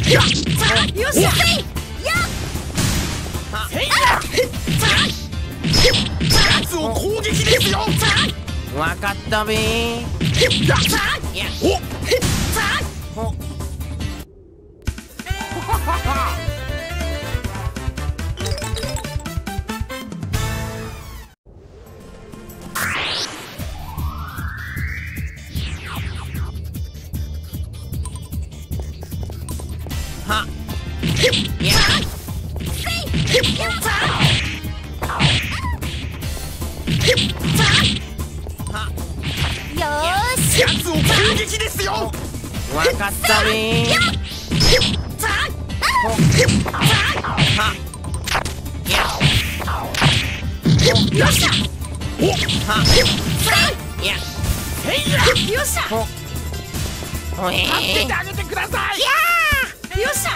よっしゃ。 やつを攻撃ですよ。 わかったべー。おはやよーし。 やつを攻撃ですよ。 わかったべー。はやよっしゃ。 はやよっしゃ。 ほえ助けてあげてください。 よっしゃ。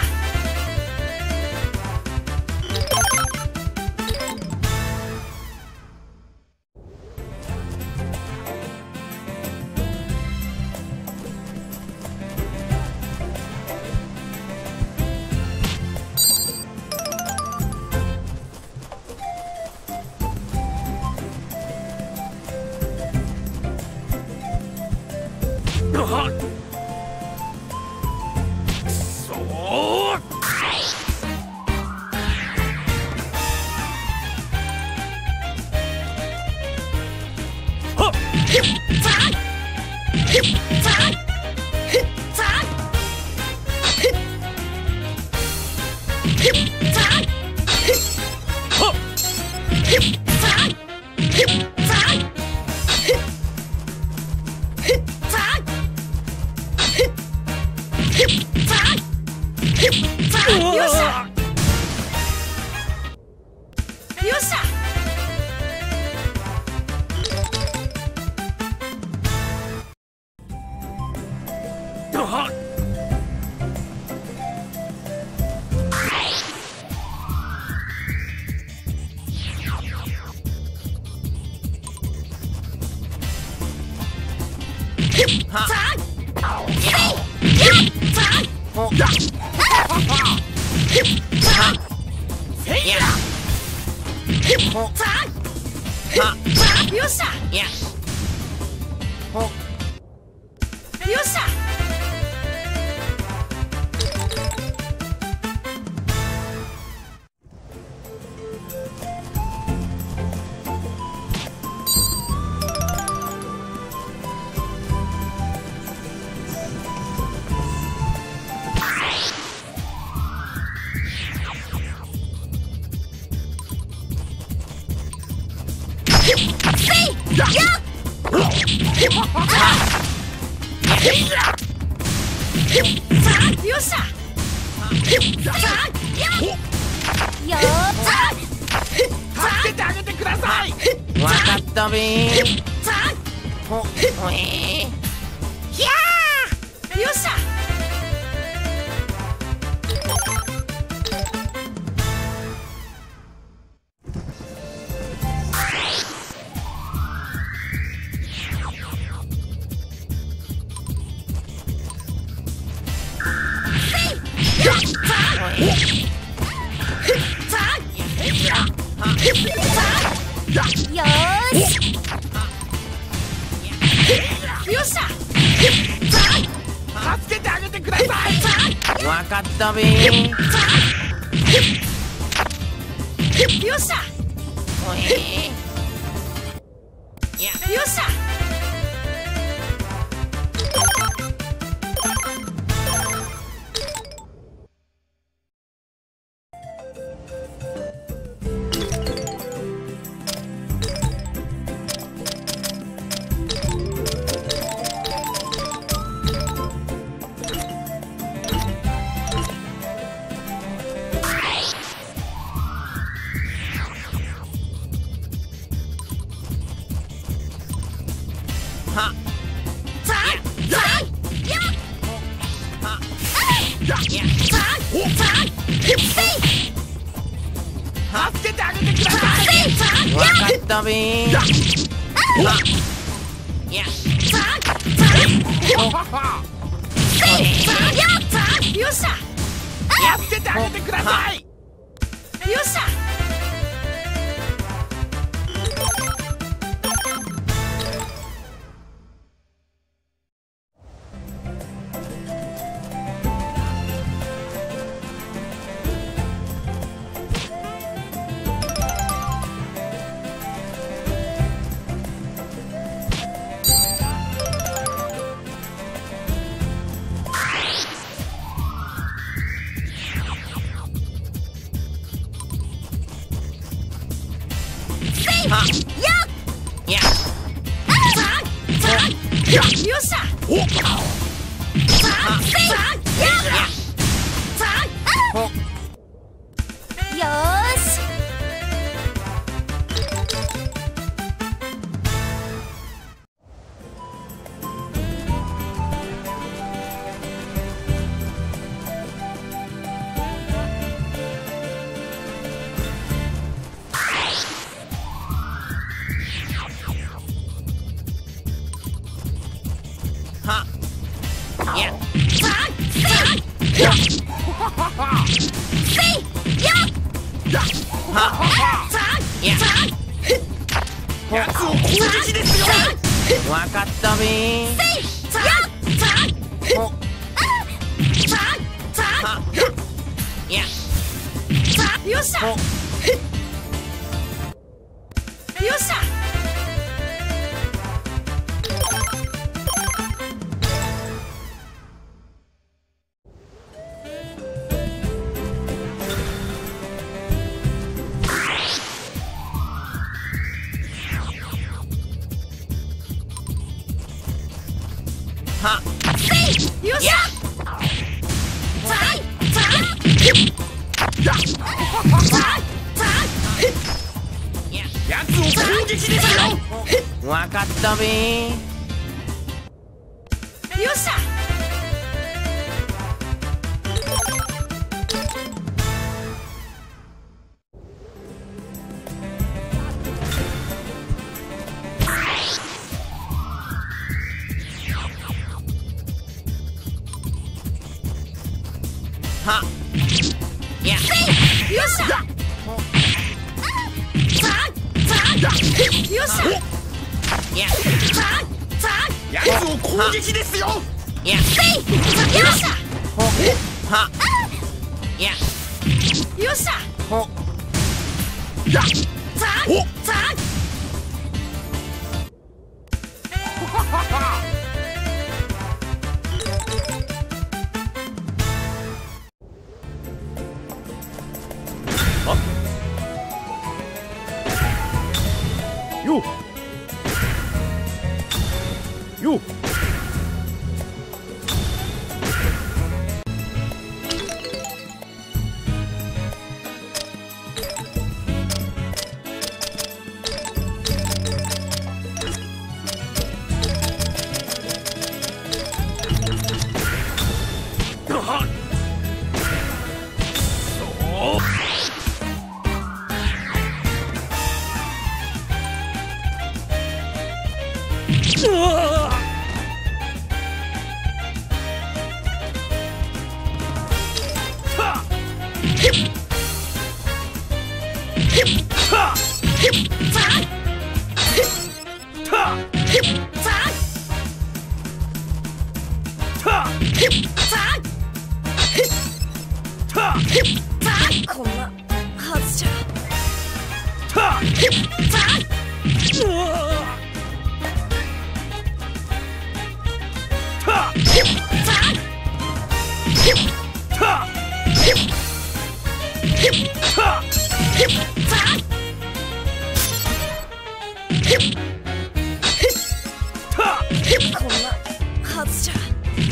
助けてあげてください。 わかったべー。ほえよっしゃ。よーし。よっしゃ。 助けてあげてください。 わかったべー。 よっしゃ。 ほえよっしゃ。 助けてあげてください。 わかったべー。 よっしゃ。 助けてあげてください。 よっしゃ。よっしゃ。よーし。 やつを攻撃ですよ。 わかったべー。 よっしゃ。よっしゃ。よっしゃ。 やつを攻撃ですよ。 わかったべー。 よっしゃ。よっしゃ。よっしゃ。 やつを攻撃ですよ。 よっしゃ。よっしゃ。 よよこんなはずじゃ。こんなはずじゃ。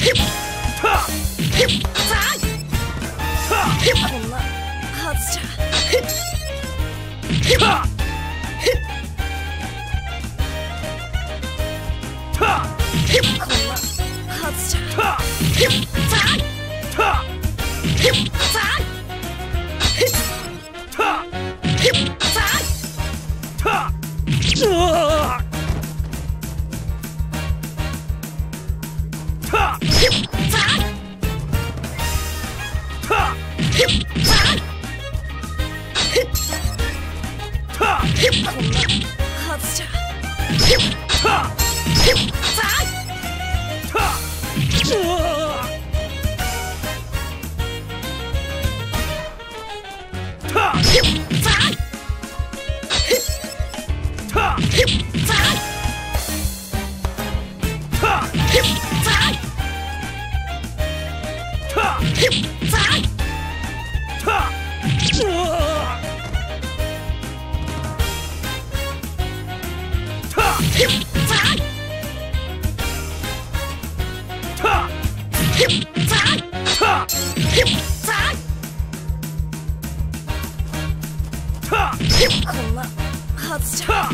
こんなはずじゃ。こんなはずじゃ。 こんなはずじゃ。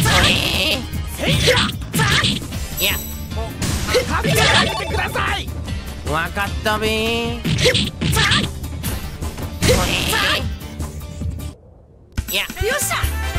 せいやいや立て上げてください。 わかったべー。いやよっしゃ。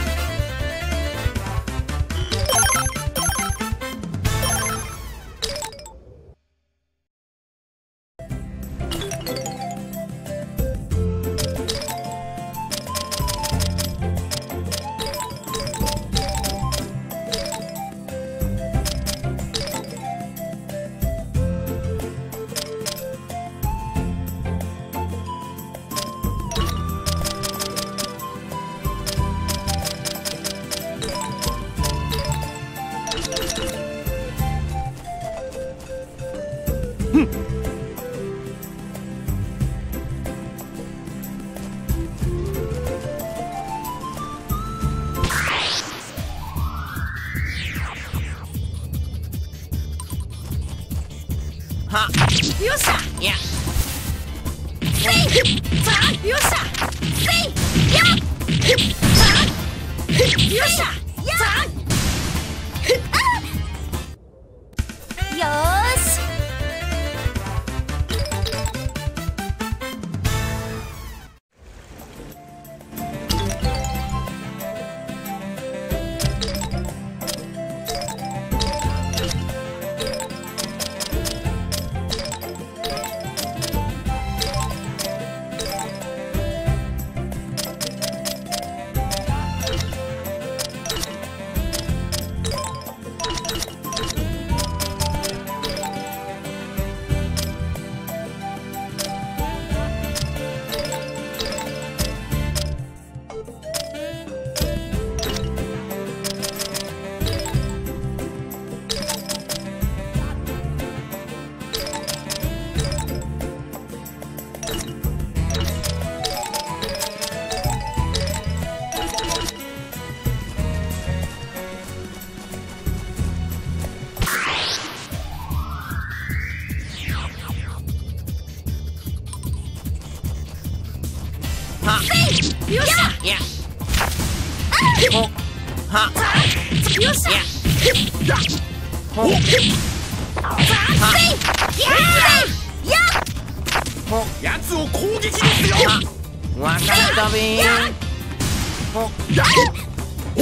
はよっしゃ。 いやせい。よっしゃ。せい。や。よっしゃ。や。よーし。よっしゃ。 いやほはよっしゃ。 いやほはや。 ほやつを攻撃ですよ。 わかったべー。ほやお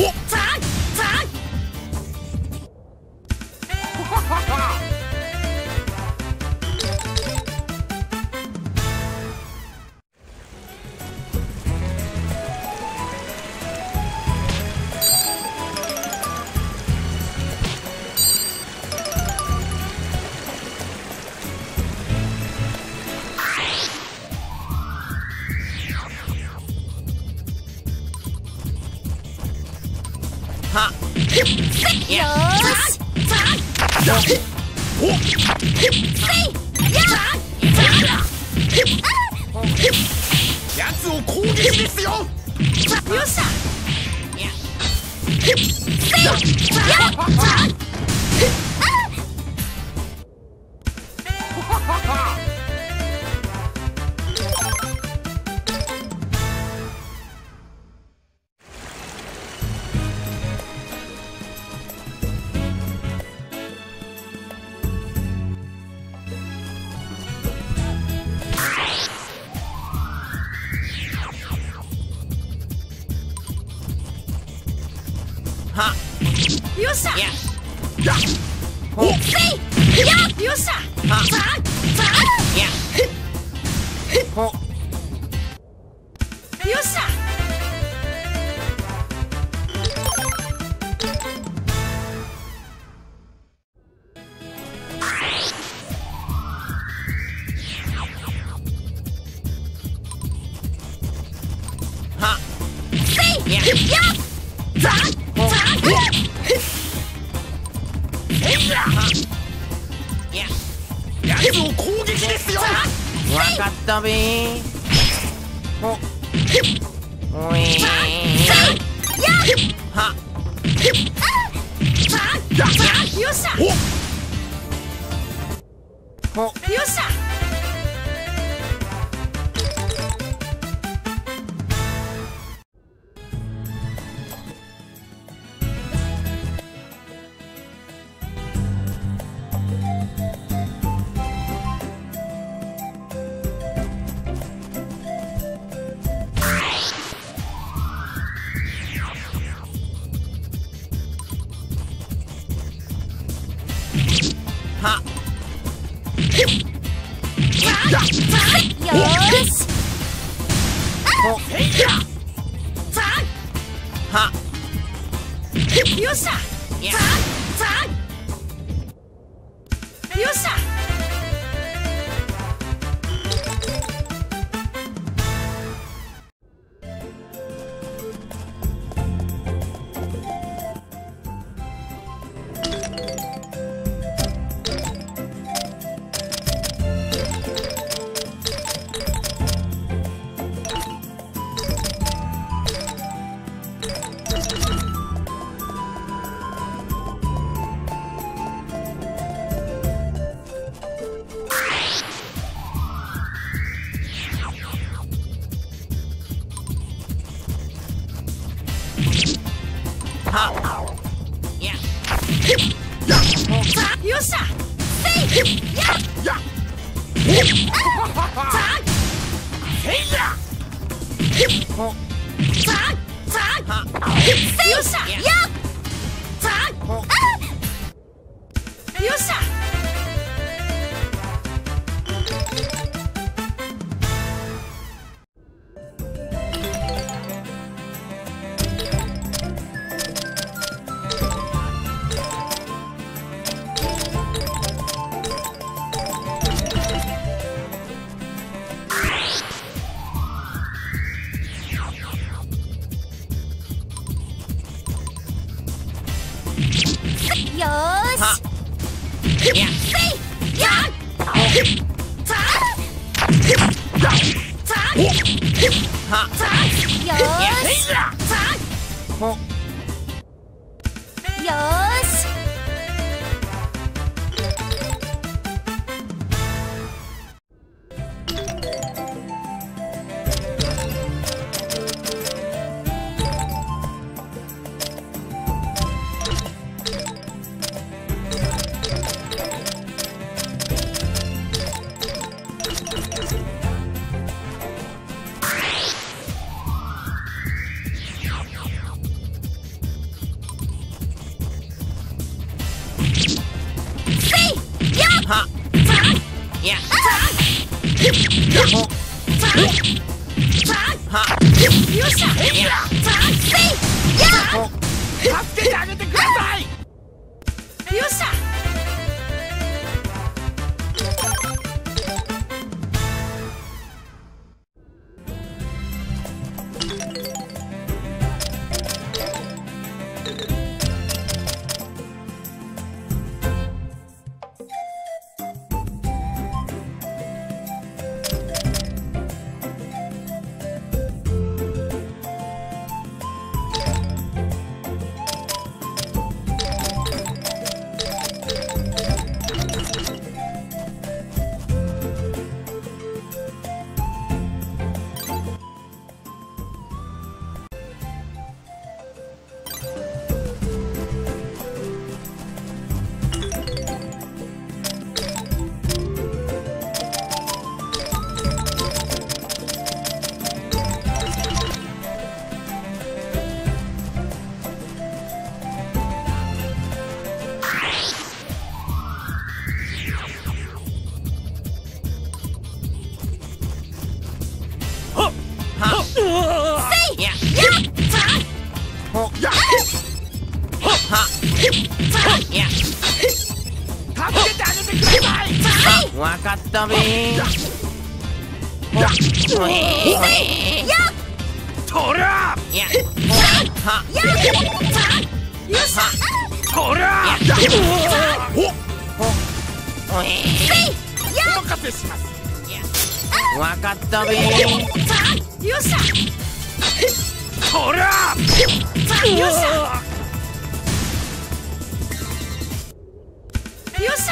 はいやよーし。 おやつを攻撃ですよ。 よっしゃ。 いやはよっしゃ。 いややほよっしゃ。 はいやほよっしゃ。 はいやいややつを攻撃ですよ。 わかったべー。ほおいはよっしゃ。 ほよっしゃ。 よっしゃ。よっしゃ。よっしゃ。わかったべー。 とらよっしゃ。 とらお任せします。 わかったべー。 よっしゃ。 とらよっしゃ。よっしゃ。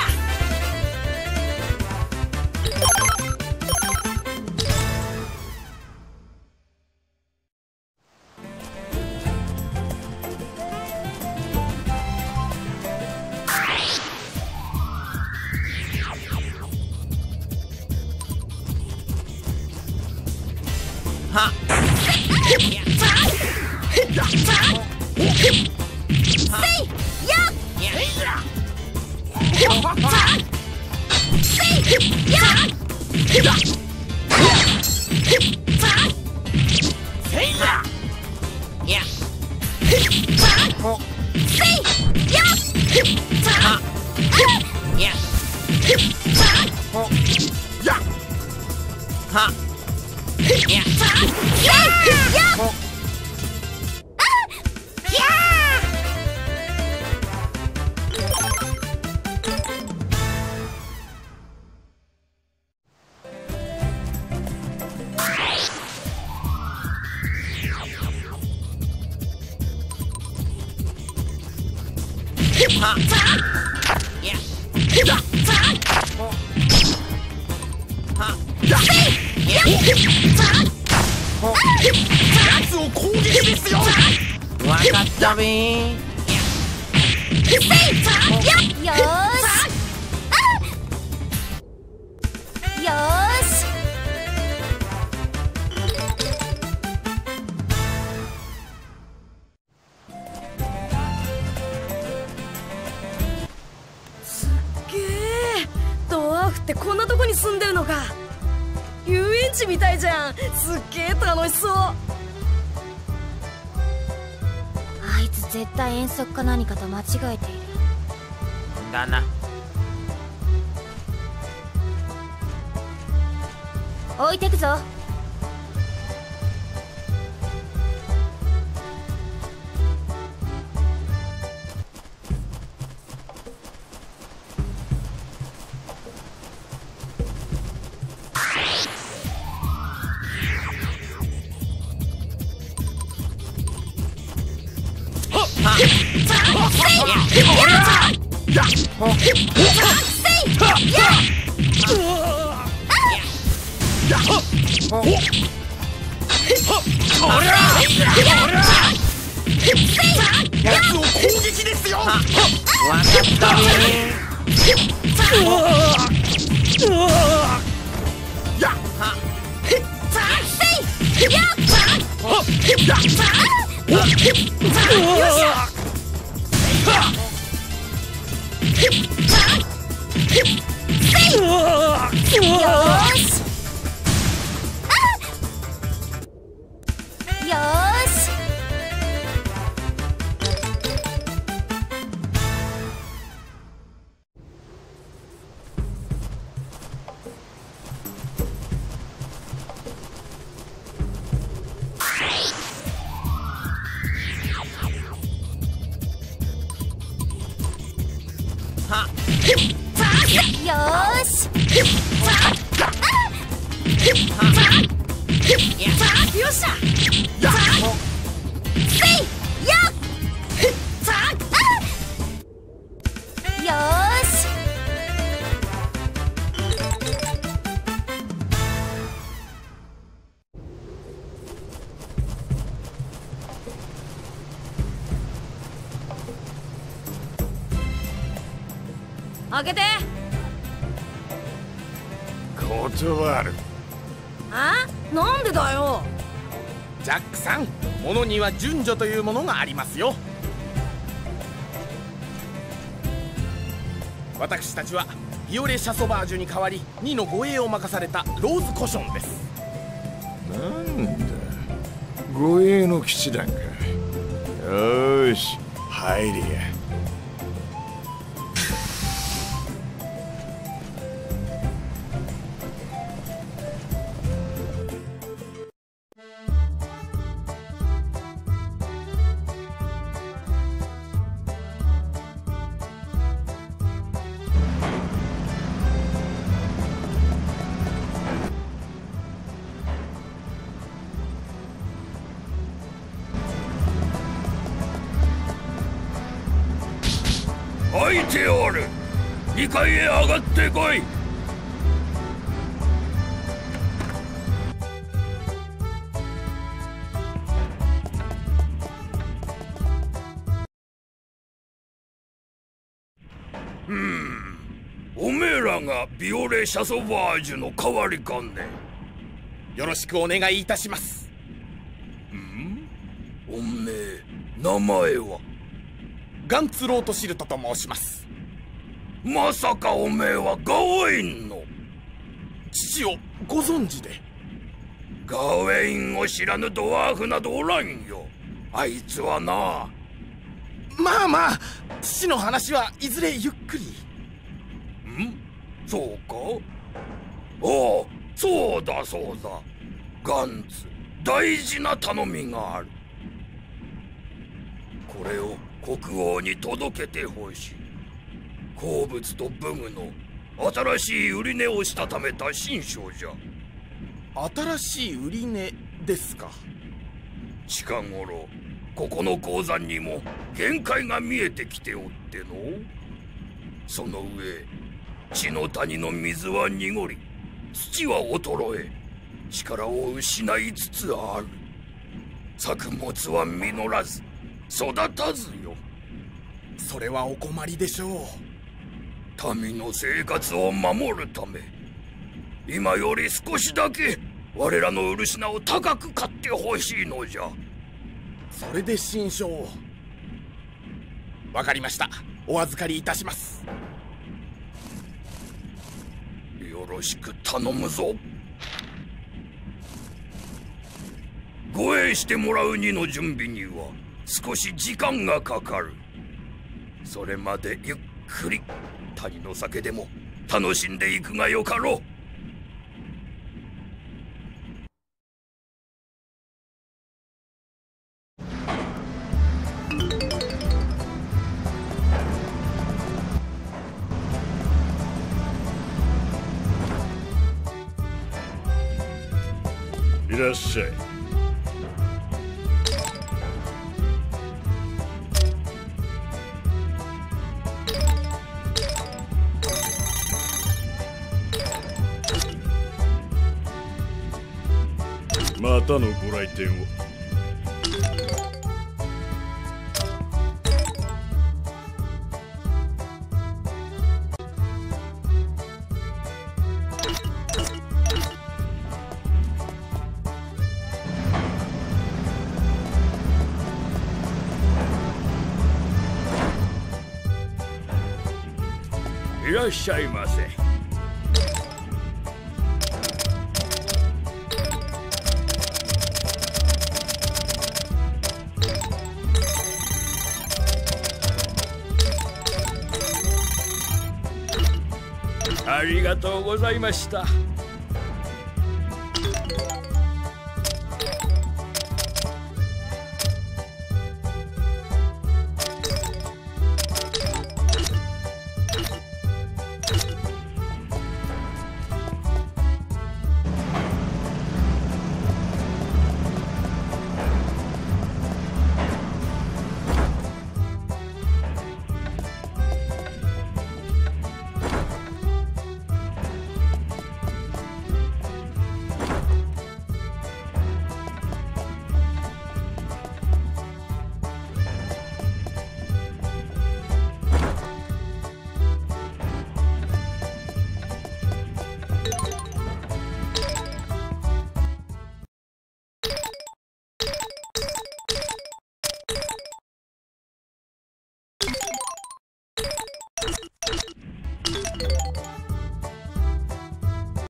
はっやつを攻撃ですよ。 わかったべー。 よーしよーし。すっげえ、ドワーフってこんなとこに住んでるのか。遊園地みたいじゃん。すっげえ楽しそう。あいつ絶対遠足か何かと間違えている。 だな。 置いてくぞ。 やつを攻撃ですよ。 わかったべ開けて。 断る。 あ？なんでだよ。 ジャックさん、ものには順序というものがありますよ。私たちはビオレ・シャソバージュに代わり2の護衛を任されたローズ・コションです。 なんだ、護衛の騎士団か。よーし、入りや。 開いておる。2階へ上がってこい。おめえらがビオレ・シャソバージュの代わりかね。 よろしくお願いいたします。 おめえ名前は？ ガンツロートシルトと申します。 まさかおめえはガウェインの？ 父をご存知で？ ガウェインを知らぬドワーフなどおらんよ。あいつはな。 まあまあ、父の話はいずれゆっくり。 そうか？おお、そうだそうだ。ガンツ、大事な頼みがある。これを国王に届けてほしい。鉱物と武具の新しい売値をしたためた新書じゃ。 新しい売値ですか。 近頃ここの鉱山にも限界が見えてきておっての。その上地の谷の水は濁り、土は衰え、力を失いつつある。作物は実らず育たずよ。 それはお困りでしょう。 民の生活を守るため、今より少しだけ我らの漆名を高く買ってほしいのじゃ。 それで新書を。わかりました。お預かりいたします。 よろしく頼むぞ。護衛してもらうにの準備には少し時間がかかる。それまでゆっくり谷の酒でも楽しんでいくがよかろう。 いらっしゃい。またのご来店を。 いらっしゃいませ。ありがとうございました。